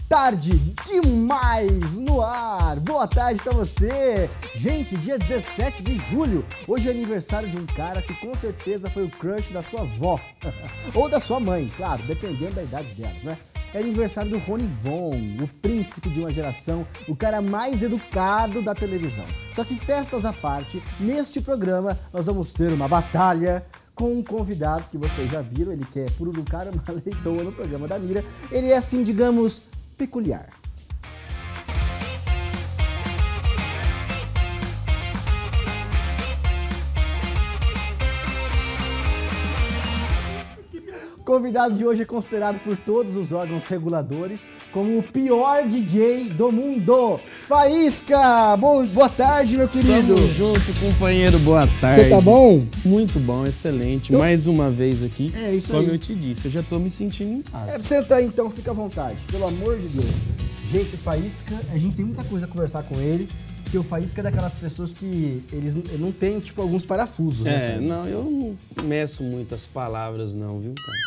Tarde demais no ar. Boa tarde pra você. Gente, dia 17 de julho. Hoje é aniversário de um cara que com certeza foi o crush da sua avó. Ou da sua mãe, claro, dependendo da idade delas, né? É aniversário do Rony Von, o príncipe de uma geração, o cara mais educado da televisão. Só que festas à parte, neste programa nós vamos ter uma batalha com um convidado que vocês já viram. Ele quer pururucar uma leitoa no programa da Mira. Ele é assim, digamos, peculiar. O convidado de hoje é considerado por todos os órgãos reguladores como o pior DJ do mundo. Faísca! Boa tarde, meu querido. Tamo junto, companheiro. Boa tarde. Você tá bom? Muito bom, excelente. Mais uma vez aqui. É isso aí. Como eu te disse, eu já tô me sentindo em casa. Senta aí então, fica à vontade. Pelo amor de Deus. Gente, o Faísca, a gente tem muita coisa a conversar com ele. Porque o Faísca é daquelas pessoas que eles não tem, tipo, alguns parafusos, né? Não, eu não meço muitas palavras não, viu, cara?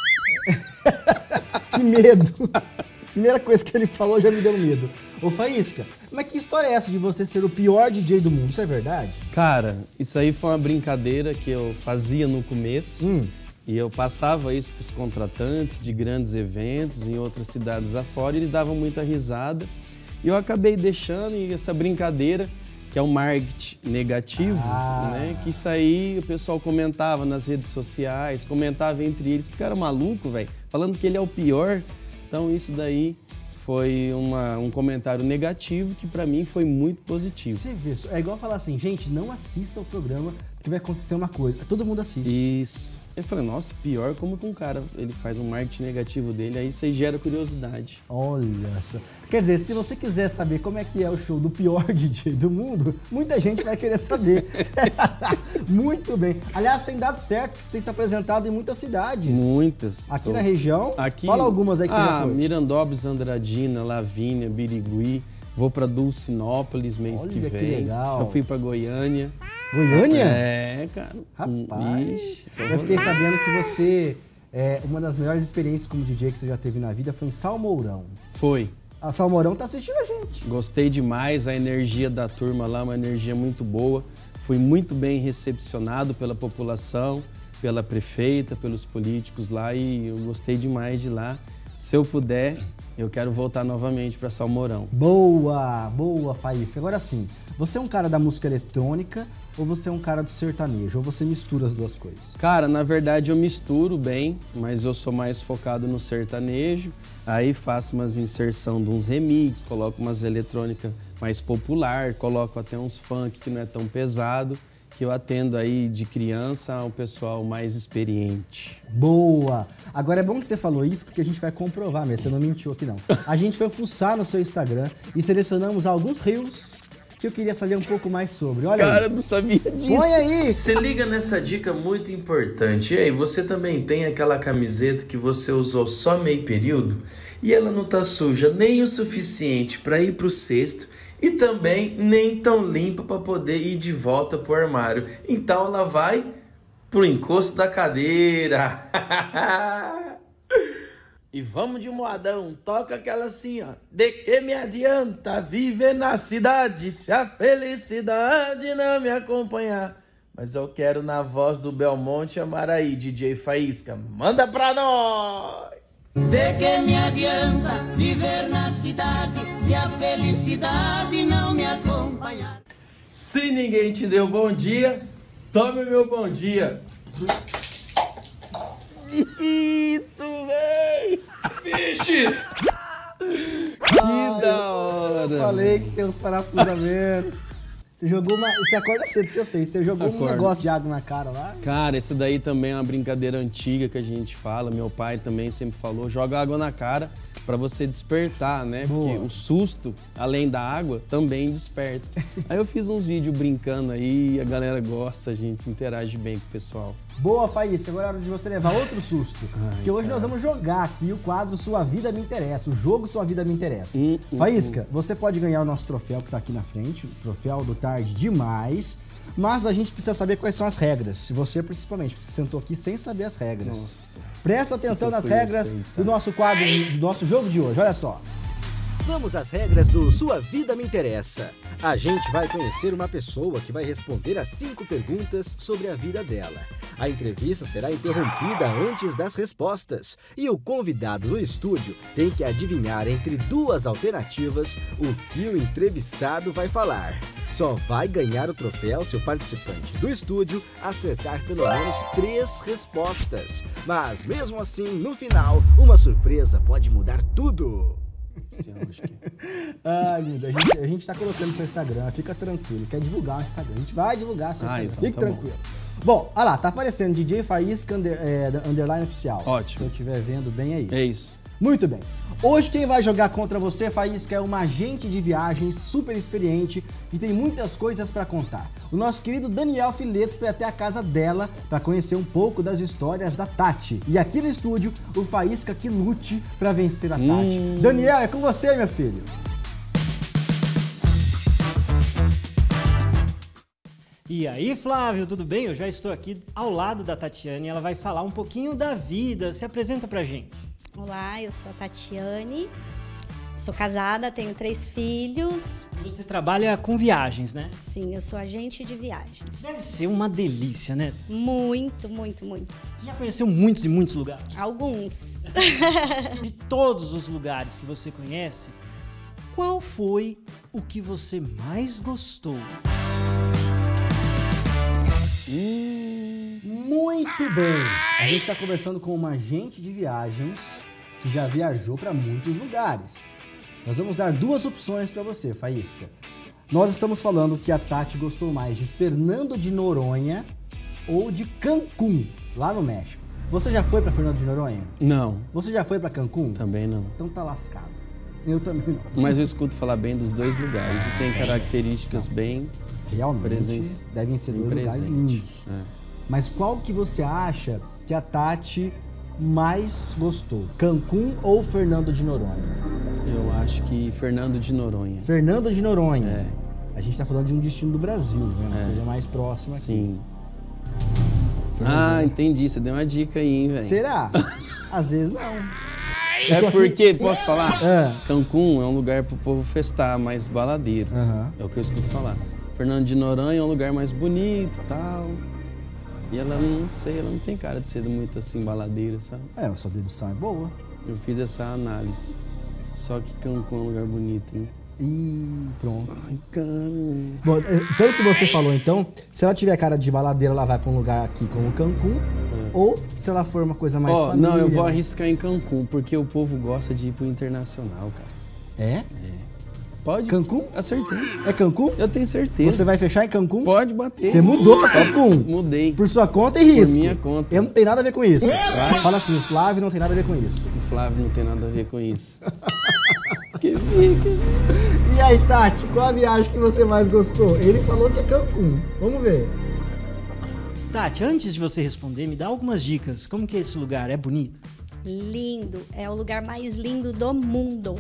Que medo! Primeira coisa que ele falou já me deu medo. Ô Faísca, mas que história é essa de você ser o pior DJ do mundo? Isso é verdade? Cara, isso aí foi uma brincadeira que eu fazia no começo. E eu passava isso pros contratantes de grandes eventos em outras cidades afora e eles davam muita risada. E eu acabei deixando essa brincadeira, que é um marketing negativo, né? Que isso aí o pessoal comentava nas redes sociais, comentava entre eles, que cara maluco, velho, falando que ele é o pior. Então isso daí foi um comentário negativo que pra mim foi muito positivo. Você vê, é igual falar assim, gente, não assista o programa que vai acontecer uma coisa. Todo mundo assiste. Isso. Eu falei, nossa, pior, como que um cara ele faz um marketing negativo dele, aí isso aí gera curiosidade. Olha só. Quer dizer, se você quiser saber como é que é o show do pior DJ do mundo, muita gente vai querer saber. Muito bem. Aliás, tem dado certo, que você tem se apresentado em muitas cidades. Muitas. Aqui na região? Fala algumas aí que você já foi. Mirandópolis, Andradina, Lavínia, Birigui. Vou pra Dulcinópolis mês que vem. Que legal. Eu fui pra Goiânia. Goiânia? É, cara. Rapaz, Ixi, eu fiquei sabendo que você, uma das melhores experiências como DJ que você já teve na vida foi em Salmourão. Foi. A Salmourão tá assistindo a gente. Gostei demais, a energia da turma lá, uma energia muito boa. Fui muito bem recepcionado pela população, pela prefeita, pelos políticos lá e eu gostei demais de lá. Se eu puder, eu quero voltar novamente para Salmourão. Boa, boa, Faísca. Agora sim, você é um cara da música eletrônica ou você é um cara do sertanejo? Ou você mistura as duas coisas? Cara, na verdade eu misturo bem, mas eu sou mais focado no sertanejo. Aí faço umas inserção de uns remix, coloco umas eletrônicas mais popular, coloco até uns funk que não é tão pesado, que eu atendo aí de criança ao pessoal mais experiente. Boa! Agora é bom que você falou isso porque a gente vai comprovar mesmo, você não mentiu aqui não. A gente foi fuçar no seu Instagram e selecionamos alguns reels que eu queria saber um pouco mais sobre. Olha Cara, aí. eu não sabia disso. Põe aí! Se liga nessa dica muito importante. E aí, você também tem aquela camiseta que você usou só meio período e ela não tá suja nem o suficiente para ir pro cesto e também nem tão limpa para poder ir de volta pro armário. Então ela vai pro encosto da cadeira. E vamos de moadão, toca aquela assim, ó. De que me adianta viver na cidade se a felicidade não me acompanhar? Mas eu quero na voz do Belmonte Amaraí, DJ Faísca. Manda pra nós! De que me adianta viver na cidade se a felicidade não me acompanhar? Se ninguém te deu bom dia, tome meu bom dia. Dito, véi! Vixe! Que da hora! Eu falei que tem uns parafusamentos. Você jogou uma... Você acorda cedo, que eu sei. Você jogou um negócio de água na cara lá? Cara, isso daí também é uma brincadeira antiga que a gente fala. Meu pai também sempre falou, joga água na cara pra você despertar, né? Boa. Porque o susto, além da água, também desperta. Aí eu fiz uns vídeos brincando aí, a galera gosta, a gente interage bem com o pessoal. Boa, Faísca. Agora é hora de você levar outro susto. Porque hoje nós vamos jogar aqui o quadro Sua Vida Me Interessa. O jogo Sua Vida Me Interessa. Faísca, você pode ganhar o nosso troféu que tá aqui na frente. O troféu do Tarde Demais. Mas a gente precisa saber quais são as regras. Você, principalmente, porque você sentou aqui sem saber as regras. Nossa. Presta atenção nas regras do nosso quadro, do nosso jogo de hoje. Olha só. Vamos às regras do Sua Vida Me Interessa. A gente vai conhecer uma pessoa que vai responder a 5 perguntas sobre a vida dela. A entrevista será interrompida antes das respostas e o convidado do estúdio tem que adivinhar entre 2 alternativas o que o entrevistado vai falar. Só vai ganhar o troféu se o participante do estúdio acertar pelo menos 3 respostas. Mas mesmo assim, no final, uma surpresa pode mudar tudo. Ai, Guido, a gente tá colocando no seu Instagram, fica tranquilo. Quer divulgar o Instagram? A gente vai divulgar o seu Instagram, então fique tranquilo. Bom, olha lá, tá aparecendo DJ Faísca underline oficial. Ótimo. Se eu estiver vendo bem, é isso. É isso. Muito bem. Hoje quem vai jogar contra você, Faísca, é uma agente de viagens super experiente e tem muitas coisas para contar. O nosso querido Daniel Fileto foi até a casa dela para conhecer um pouco das histórias da Tati. E aqui no estúdio, o Faísca que lute para vencer a Tati. Daniel, é com você, meu filho. E aí, Flávio, tudo bem? Eu já estou aqui ao lado da Tatiane, ela vai falar um pouquinho da vida. Se apresenta pra gente. Olá, eu sou a Tatiane, sou casada, tenho 3 filhos. Você trabalha com viagens, né? Sim, eu sou agente de viagens. Deve ser uma delícia, né? Muito, muito, muito. Você já conheceu muitos e muitos lugares? Alguns. De todos os lugares que você conhece, qual foi o que você mais gostou? Muito bem. A gente está conversando com uma agente de viagens que já viajou para muitos lugares. Nós vamos dar 2 opções para você, Faísca. Nós estamos falando que a Tati gostou mais de Fernando de Noronha ou de Cancún, lá no México. Você já foi para Fernando de Noronha? Não. Você já foi para Cancún? Também não. Então tá lascado. Eu também não. Mas eu escuto falar bem dos 2 lugares e tem características bem... Realmente devem ser 2 lugares lindos. Mas qual que você acha que a Tati mais gostou? Cancún ou Fernando de Noronha? Eu acho que Fernando de Noronha. Fernando de Noronha. É. A gente tá falando de um destino do Brasil, né? Uma coisa mais próxima aqui. Sim. Fernando. Entendi. Você deu uma dica aí, hein, velho? Será? Às vezes não. É porque, posso falar? Ah. Cancún é um lugar pro povo festar, mais baladeiro. É o que eu escuto falar. Fernando de Noronha é um lugar mais bonito e tal. E ela não sei, ela não tem cara de ser muito assim baladeira, sabe? A sua dedução é boa. Eu fiz essa análise. Só que Cancún é um lugar bonito, hein? Ih, pronto. Ai, caramba. Bom, pelo que você falou então, se ela tiver cara de baladeira, ela vai pra um lugar aqui como Cancún. Ou se ela for uma coisa mais família... Não, eu vou arriscar em Cancún, porque o povo gosta de ir pro internacional, cara. É? Pode? Cancún? Acertei. É Cancún? Eu tenho certeza. Você vai fechar em Cancún? Pode bater. Você mudou pra Cancún? Mudei. Por sua conta e risco. Por minha conta. Eu não tenho nada a ver com isso. Vai. Fala assim, o Flávio não tem nada a ver com isso. O Flávio não tem nada a ver com isso. Que fica. E aí, Tati, qual a viagem que você mais gostou? Ele falou que é Cancún. Vamos ver. Tati, antes de você responder, me dá algumas dicas. Como que é esse lugar? É bonito? Lindo, é o lugar mais lindo do mundo.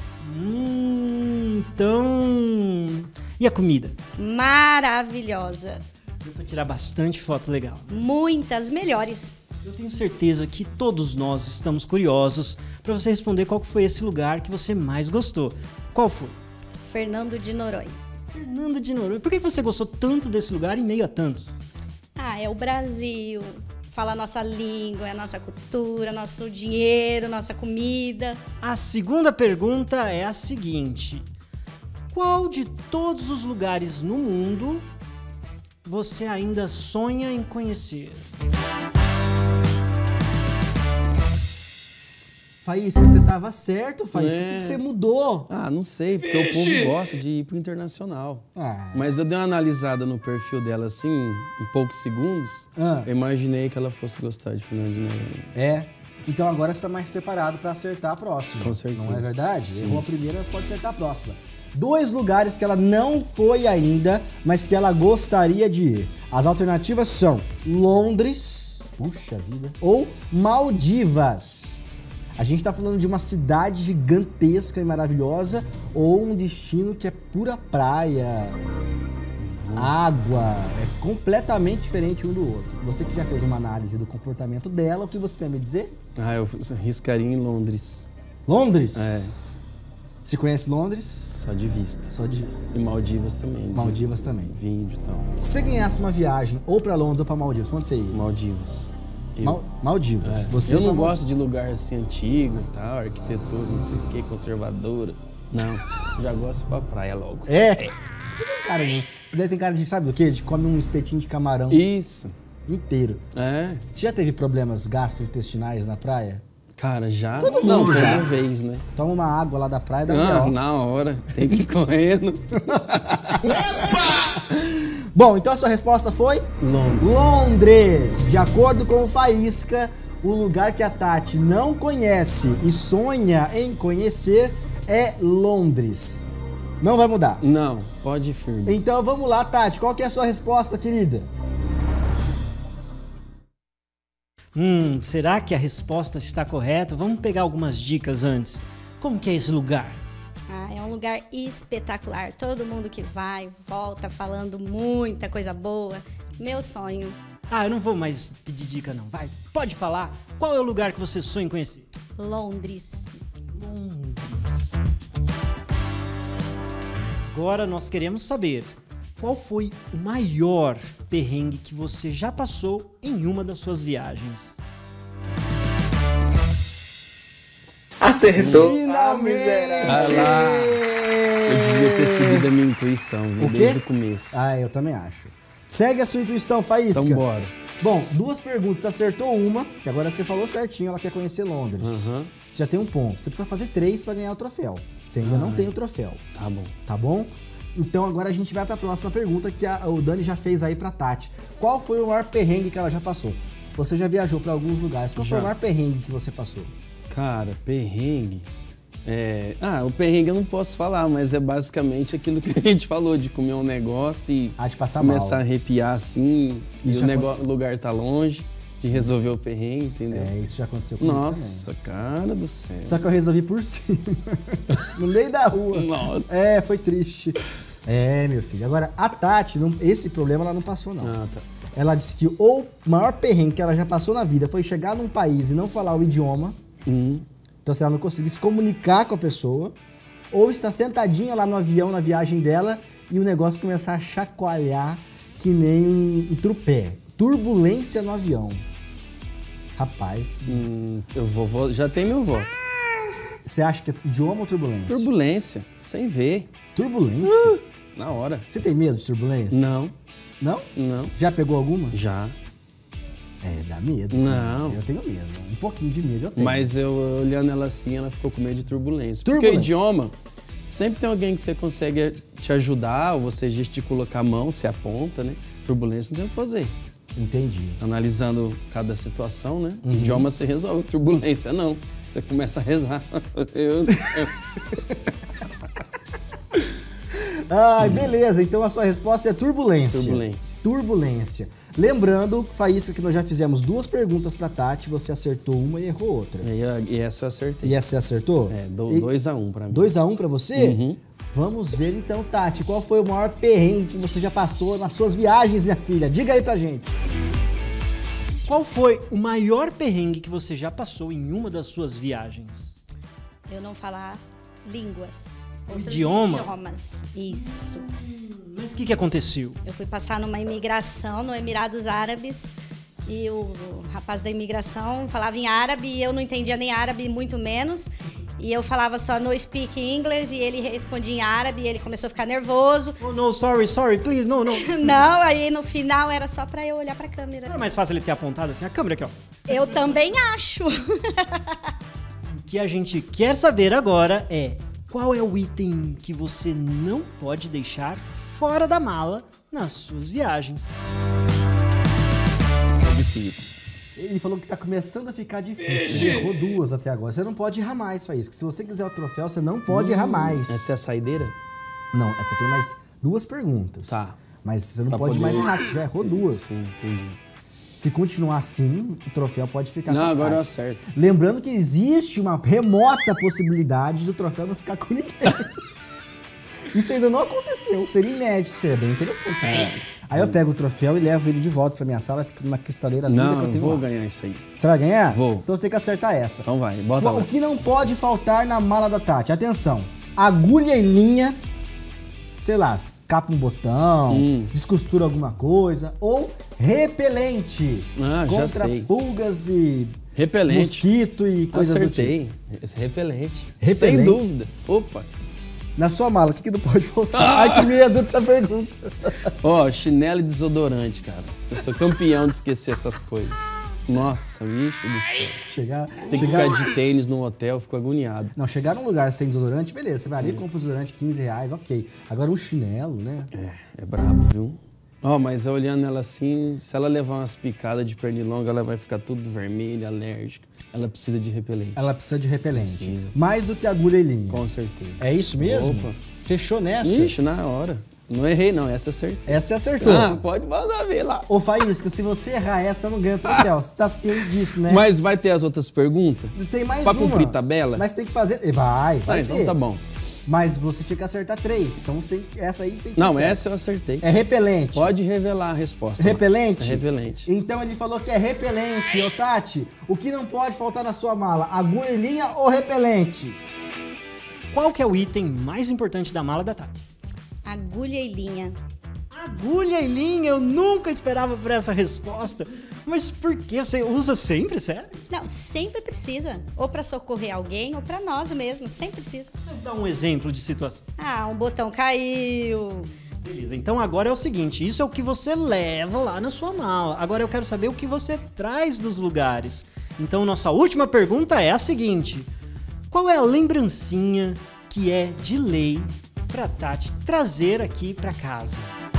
Então... E a comida? Maravilhosa. Deu pra tirar bastante foto legal. Muitas melhores. Eu tenho certeza que todos nós estamos curiosos para você responder qual foi esse lugar que você mais gostou. Qual foi? Fernando de Noronha. Fernando de Noronha. Por que você gostou tanto desse lugar em meio a tantos? É o Brasil. Fala a nossa língua, a nossa cultura, nosso dinheiro, nossa comida. A segunda pergunta é a seguinte: qual de todos os lugares no mundo você ainda sonha em conhecer? Faísca, você tava certo, Faísca. Por que você mudou? Não sei, porque o povo gosta de ir pro internacional. Mas eu dei uma analisada no perfil dela assim, em poucos segundos. Eu imaginei que ela fosse gostar de Fernando de Noronha. Então agora você tá mais preparado pra acertar a próxima. Com certeza. Não é verdade? Sim. Errou a primeira, mas pode acertar a próxima. 2 lugares que ela não foi ainda, mas que ela gostaria de ir. As alternativas são Londres, puxa vida, ou Maldivas. A gente tá falando de uma cidade gigantesca e maravilhosa ou um destino que é pura praia, água, é completamente diferente um do outro. Você que já fez uma análise do comportamento dela, o que você tem a me dizer? Eu arriscaria em Londres. Londres? Você conhece Londres? Só de vista. Só de... E Maldivas também. Maldivas também. Vídeo e tal. Se você ganhasse uma viagem ou pra Londres ou pra Maldivas, pra onde você ia? Maldivas. Maldivas. É. Você eu não pra gosto de lugar assim antigo e tal, arquitetura, não sei o que, conservadora. Não, já gosto pra praia logo. É? Você tem cara, né? Você deve ter cara de, sabe do quê? De comer um espetinho de camarão Isso. inteiro. É. Você já teve problemas gastrointestinais na praia? Cara, já? Todo não, mundo já. toda vez, né? Toma uma água lá da praia, dá Ah, B.O. na hora. Tem que ir correndo. Bom, então a sua resposta foi? Londres. De acordo com o Faísca, o lugar que a Tati não conhece e sonha em conhecer é Londres. Não vai mudar. Não, pode ir firme. Então vamos lá, Tati. Qual que é a sua resposta, querida? Será que a resposta está correta? Vamos pegar algumas dicas antes. Como que é esse lugar? É um lugar espetacular. Todo mundo que vai, volta falando muita coisa boa. Meu sonho. Eu não vou mais pedir dica não. Vai, pode falar. Qual é o lugar que você sonha em conhecer? Londres. Londres. Agora nós queremos saber qual foi o maior perrengue que você já passou em uma das suas viagens. Acertou. Finalmente! Eu devia ter seguido a minha intuição, viu? O quê? Desde o começo. Eu também acho. Segue a sua intuição, Faísca. Então bora. Bom, 2 perguntas. Acertou uma, que agora você falou certinho, ela quer conhecer Londres. Aham. Você já tem um ponto. Você precisa fazer 3 para ganhar o troféu. Você ainda não tem o troféu. Tá bom. Tá bom? Então agora a gente vai para a próxima pergunta que o Dani já fez aí pra Tati. Qual foi o maior perrengue que ela já passou? Você já viajou para alguns lugares. Qual foi o maior perrengue que você passou? Cara, perrengue... o perrengue eu não posso falar, mas é basicamente aquilo que a gente falou, de comer um negócio e de passar começar mal. a arrepiar assim, Isso e o lugar tá longe, de resolver o perrengue, entendeu? Isso já aconteceu comigo Nossa, cara do céu. também. Só que eu resolvi por cima, no meio da rua. Nossa. Foi triste. Meu filho. Agora, a Tati, esse problema ela não passou, não. Tá. Ela disse que o maior perrengue que ela já passou na vida foi chegar num país e não falar o idioma. Então, se ela não conseguir se comunicar com a pessoa, ou está sentadinha lá no avião, na viagem dela, e o negócio começar a chacoalhar que nem um trupé. Turbulência no avião. Rapaz. Já tem meu voto. Você acha que é idioma ou turbulência? Turbulência, sem ver. Turbulência? Na hora. Você tem medo de turbulência? Não. Não? Não. Já pegou alguma? Já. Dá medo. Não. Eu tenho medo. Um pouquinho de medo eu tenho. Mas eu olhando ela assim, ela ficou com medo de turbulência. Porque Turbulência. o idioma, sempre tem alguém que você consegue te ajudar, ou você gesticula com a mão, você aponta, né? Turbulência não tem o que fazer. Entendi. Analisando cada situação, né? O idioma você resolve, turbulência não. Você começa a rezar. Beleza. Então a sua resposta é turbulência. Turbulência. Turbulência. Lembrando, Faísca, que nós já fizemos 2 perguntas pra Tati, você acertou uma e errou outra. E essa eu acertei. E essa você acertou? 2-1 pra mim. 2-1 pra você? Uhum. Vamos ver então, Tati, qual foi o maior perrengue que você já passou nas suas viagens, minha filha? Diga aí pra gente. Qual foi o maior perrengue que você já passou em uma das suas viagens? Eu não falar línguas. Idiomas. Isso. Mas o que aconteceu? Eu fui passar numa imigração no Emirados Árabes e o rapaz da imigração falava em árabe e eu não entendia nem árabe, muito menos. E eu falava só no speak English e ele respondia em árabe e ele começou a ficar nervoso. Oh, no, sorry, please, no. Não, aí no final era só pra eu olhar pra câmera. Não era mais fácil ele ter apontado assim, a câmera aqui, ó. Eu também acho. O que a gente quer saber agora é qual é o item que você não pode deixar fora da mala nas suas viagens. É difícil. Ele falou que tá começando a ficar difícil. Ele errou 2 até agora. Você não pode errar mais, Faísca. Se você quiser o troféu, você não pode errar mais. Essa é a saideira? Não, essa tem mais 2 perguntas. Tá. Mas você não Pra pode poder- mais errar, você já errou 2. Sim, entendi. Se continuar assim, o troféu pode ficar Não, com a agora eu Tati. acerto. Lembrando que existe uma remota possibilidade do troféu não ficar com ninguém. Isso ainda não aconteceu. Seria inédito, seria bem interessante. Sabe? Aí eu pego o troféu e levo ele de volta pra minha sala, fica numa cristaleira linda que Não, eu eu tenho vou lá. ganhar isso aí. Você vai ganhar? Vou. Então você tem que acertar essa. Então vai, bota lá. O que não pode faltar na mala da Tati? Atenção. agulha e linha, sei lá, capa um botão, descostura alguma coisa, ou repelente Já contra sei. pulgas e Repelente. mosquito e coisas do tipo. Acertei. Esse repelente. Repelente? Sem dúvida. Opa. Na sua mala, o que não pode faltar? Ai, que medo dessa pergunta. Ó, chinelo e desodorante, cara. Eu sou campeão de esquecer essas coisas. Nossa, bicho do céu. Chegar Tem que ficar de tênis no hotel, fico agoniado. Não, chegar num lugar sem desodorante, beleza. Você vai ali e compra um desodorante R$15, ok. Agora um chinelo, né? É brabo, viu? Ó, mas olhando ela assim, se ela levar umas picadas de pernilonga, ela vai ficar tudo vermelha, alérgica. Ela precisa de repelente. Ela precisa de repelente. Precisa. Mais do que agulha e linha. Com certeza. É isso mesmo? Opa. Fechou nessa? Ixi, na hora. Não errei, não. Essa eu acertei. Essa você acertou. Pode mandar ver lá. Ô, Faísca, se você errar essa, não ganha troféu. Você tá ciente disso, né? Mas vai ter as outras perguntas? Tem mais pra uma. cumprir tabela? Mas tem que fazer... Vai ter. Então tá bom. Mas você tinha que acertar 3. Então você tem... essa aí tem que Não, ser. essa eu acertei. É repelente. Pode revelar a resposta. Repelente? É repelente. Então ele falou que é repelente. Ô, Tati, o que não pode faltar na sua mala? Agulha e linha ou repelente? Qual que é o item mais importante da mala da Tati? Agulha e linha. Agulha e linha, eu nunca esperava por essa resposta. Mas por que? Você usa sempre, sério? Não, sempre precisa. Ou para socorrer alguém, ou para nós mesmos. Sempre precisa. Mas dá um exemplo de situação. Ah, um botão caiu. Beleza, então agora é o seguinte, isso é o que você leva lá na sua mala. Agora eu quero saber o que você traz dos lugares. Então nossa última pergunta é a seguinte: qual é a lembrancinha que é de lei pra Tati trazer aqui pra casa?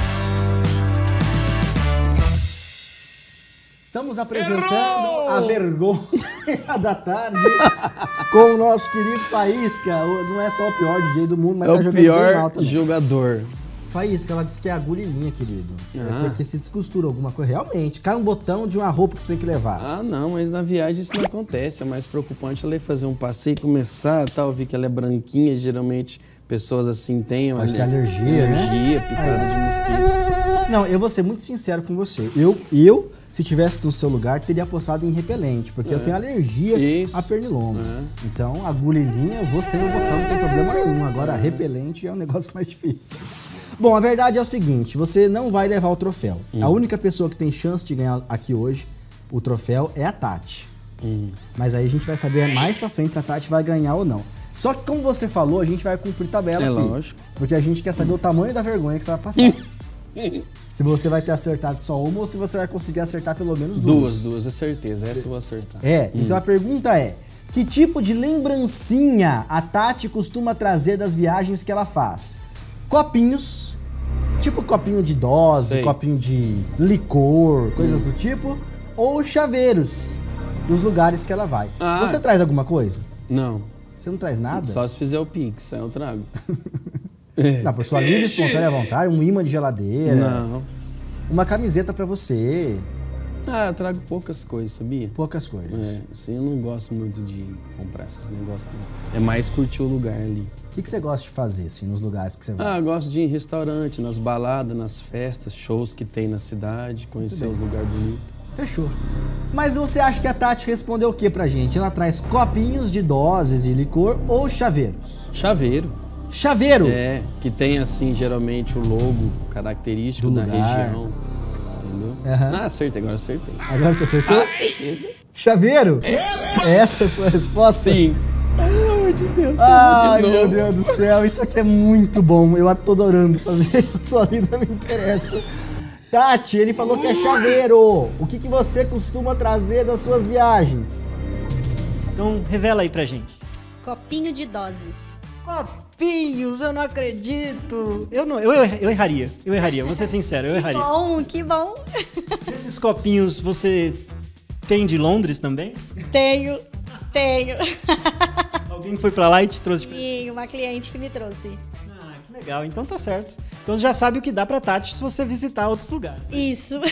Estamos apresentando a vergonha da tarde com o nosso querido Faísca. Não é só o pior DJ do mundo, mas É tá o jogando bem mal pior também. jogador. Faísca, ela disse que é agulha e linha, querido. É porque se descostura alguma coisa, realmente, cai um botão de uma roupa que você tem que levar. Ah, não, mas na viagem isso não acontece. É mais preocupante ela ir fazer um passeio e começar, tal, ver que ela é branquinha, geralmente pessoas assim têm Pode ter alergia, né? picada de mosquito. Não, eu vou ser muito sincero com você. Eu, se tivesse no seu lugar, teria apostado em repelente, porque eu tenho alergia a pernilongo. Então, agulha e linha, eu vou sem o botão, não tem problema nenhum. Agora, repelente é um negócio mais difícil. Bom, a verdade é o seguinte, você não vai levar o troféu. A única pessoa que tem chance de ganhar aqui hoje o troféu é a Tati. Mas aí a gente vai saber mais pra frente se a Tati vai ganhar ou não. Só que, como você falou, a gente vai cumprir tabela aqui. Lógico. Porque a gente quer saber o tamanho da vergonha que você vai passar. Se você vai ter acertado só uma ou se você vai conseguir acertar pelo menos duas. Duas, é certeza. Essa eu vou acertar. Então a pergunta é: que tipo de lembrancinha a Tati costuma trazer das viagens que ela faz? Copinhos, tipo copinho de dose, Sei. copinho de licor, coisas do tipo, ou chaveiros dos lugares que ela vai. Ah. Você traz alguma coisa? Não, Você não traz nada? só se fizer o Pix, aí eu trago. Não, por sua livre e espontânea vontade, um imã de geladeira, Não. uma camiseta pra você, Ah, eu trago poucas coisas, sabia? poucas coisas. É, assim, eu não gosto muito de comprar esses negócios, não. É mais curtir o lugar ali. O que você gosta de fazer, assim, nos lugares que você vai? Ah, eu gosto de ir em restaurante, nas baladas, nas festas, shows que tem na cidade, conhecer os lugares bonitos. Fechou. Mas você acha que a Tati respondeu o que pra gente? Ela traz copinhos de doses e licor ou chaveiros? Chaveiro. Chaveiro! É, que tem assim, geralmente, o logo característico Do da lugar. região. Entendeu? Aham. Ah, acertei, agora acertei. Agora você acertou? Certeza. Chaveiro? Essa é a sua resposta? Sim. Pelo amor de Deus. Ai, de meu novo. Deus do céu, isso aqui é muito bom. Eu tô adorando fazer. Sua vida me interessa. Tati, ele falou que é chaveiro. O que você costuma trazer das suas viagens? Então revela aí pra gente. Copinho de doses. Copinhos, eu não acredito. Eu erraria, vou ser sincero, eu erraria. Bom, que bom. Esses copinhos você tem de Londres também? Tenho. Alguém que foi pra lá e te trouxe de presente? E uma cliente que me trouxe. Ah, que legal, então tá certo. Então já sabe o que dá pra Tati se você visitar outros lugares. Isso.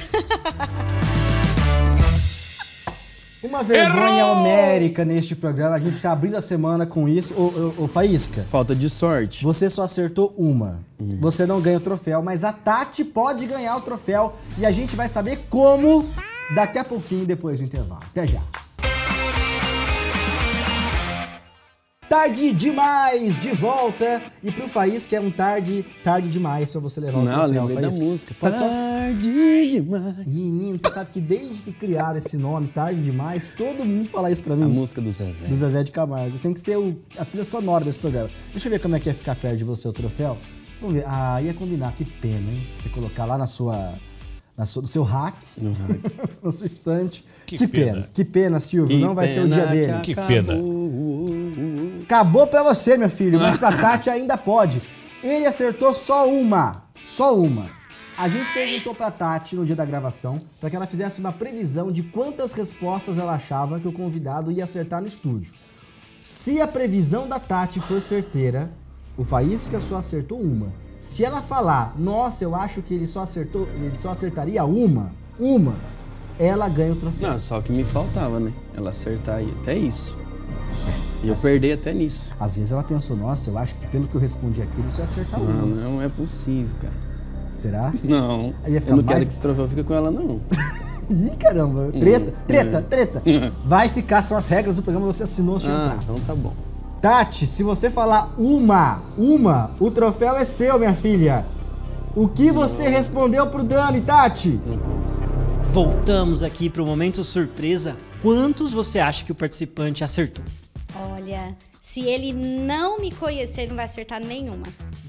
Uma vergonha homérica neste programa. A gente tá abrindo a semana com isso. Ô, Faísca, Falta de sorte. você só acertou uma. Você não ganha o troféu, mas a Tati pode ganhar o troféu. E a gente vai saber como daqui a pouquinho, depois do intervalo. Até já. Tarde demais, de volta. E pro Faísca é um tarde demais pra você levar o troféu. Não, lembrei da música. Tarde demais. Menino, você sabe que desde que criaram esse nome, tarde demais, todo mundo fala isso pra mim. A música do Zezé. Do Zezé de Camargo. Tem que ser a trilha sonora desse programa. Deixa eu ver como é que é ficar perto de você o troféu. Vamos ver. Ah, ia combinar. Que pena, hein? Você colocar lá no seu rack, na sua estante. Que pena. Que pena, Silvio. Não vai ser o dia dele. Que pena. Acabou pra você, meu filho, mas pra Tati ainda pode. Ele acertou só uma. A gente perguntou pra Tati no dia da gravação pra que ela fizesse uma previsão de quantas respostas ela achava que o convidado ia acertar no estúdio. Se a previsão da Tati for certeira, o Faísca só acertou uma. Se ela falar, nossa, eu acho que ele só acertaria uma, ela ganha o troféu. Não, só que me faltava, né? Ela acertar aí, até isso. E eu perdi até nisso. Às vezes ela pensou, nossa, eu acho que pelo que eu respondi aqui, ele só ia acertar uma. Não é possível, cara. Será? Não, Aí ia ficar eu não mais... quero que esse troféu fique com ela, não. Ih, caramba, treta. Vai ficar, são as regras do programa, você assinou, Então tá bom. Tati, se você falar uma, o troféu é seu, minha filha. O que você respondeu pro Dani, Tati? Não pode ser. Voltamos aqui pro momento surpresa. Quantos você acha que o participante acertou? Olha, se ele não me conhecer, ele não vai acertar nenhuma.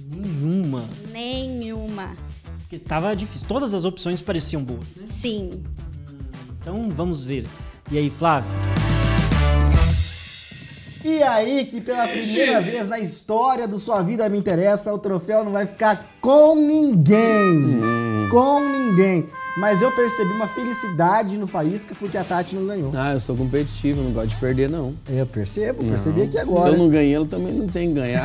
Nenhuma. Porque tava difícil. Todas as opções pareciam boas, né? Sim. Então vamos ver. E aí, Flávio? E aí que pela primeira vez na história do Sua Vida Me Interessa, o troféu não vai ficar com ninguém. Mas eu percebi uma felicidade no Faísca porque a Tati não ganhou. Eu sou competitivo, não gosto de perder, não. Eu percebi aqui agora. Se eu não ganhei, ela também não tem que ganhar.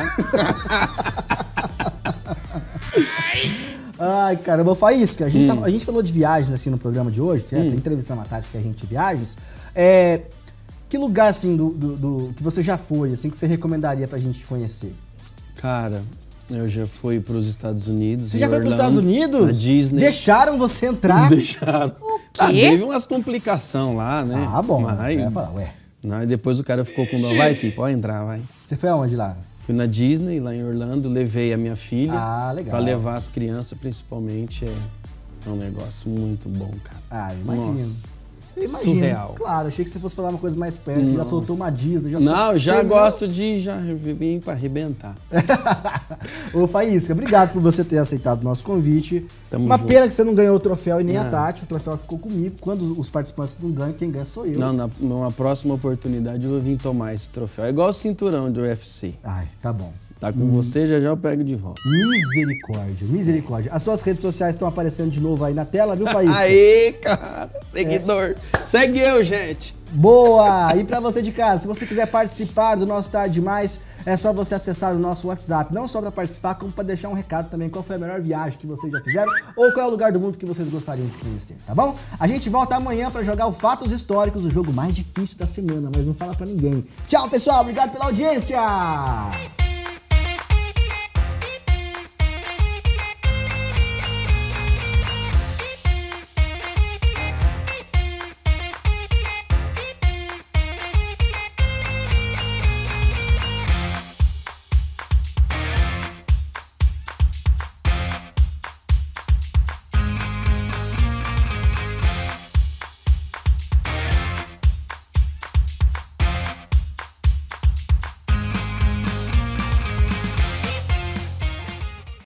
Ai, caramba, Faísca, a gente falou de viagens assim no programa de hoje, certo? Entrevistando a Tati que a gente de viagens. Que lugar, assim, que você já foi, assim, que você recomendaria pra gente conhecer? Cara, eu já fui pros Estados Unidos. Você já foi pros Estados Unidos? Na Disney. Deixaram você entrar? Deixaram. O quê? Teve umas complicações lá, né? Bom. Mas, Eu ia falar, ué. Não, e depois o cara ficou com dó. Vai, filho, pode entrar, vai. Você foi aonde lá? Fui na Disney, lá em Orlando, levei a minha filha. Legal. Pra levar as crianças, principalmente. É um negócio muito bom, cara. Eu imagino. Nossa. Eu imagino. Surreal. Claro, achei que você fosse falar uma coisa mais perto. Você já soltou uma Disney. Já gosto de vir pra arrebentar. Ô, Faísca, obrigado por você ter aceitado o nosso convite. Tamo Pena que você não ganhou o troféu e nem a Tati. O troféu ficou comigo. Quando os participantes não ganham, quem ganha sou eu. Não, numa próxima oportunidade eu vou vir tomar esse troféu. É igual o cinturão do UFC. Tá bom. Tá com você, já eu pego de volta. Misericórdia. As suas redes sociais estão aparecendo de novo aí na tela, viu, Faísca? Aê, cara, seguidor. Segue eu, gente. Boa! E pra você de casa, se você quiser participar do nosso Tarde Demais, é só você acessar o nosso WhatsApp. Não só pra participar, como pra deixar um recado também. Qual foi a melhor viagem que vocês já fizeram ou qual é o lugar do mundo que vocês gostariam de conhecer, tá bom? A gente volta amanhã pra jogar o Fatos Históricos, o jogo mais difícil da semana, mas não fala pra ninguém. Tchau, pessoal! Obrigado pela audiência!